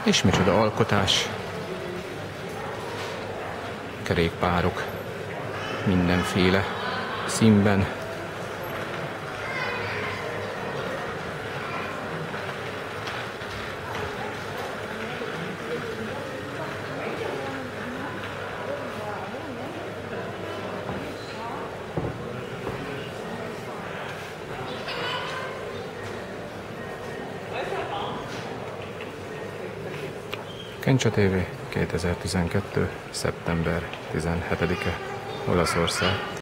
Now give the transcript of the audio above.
És micsoda alkotás. Kerékpárok. Mindenféle színben. Kencsa TV 2012. szeptember 17-e, Olaszország.